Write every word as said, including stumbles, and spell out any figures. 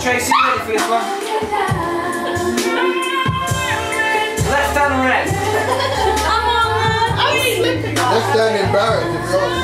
Tracey, you ready for this one? Left and right. I'm on. I'm slipping. Let's stand embarrassed if you're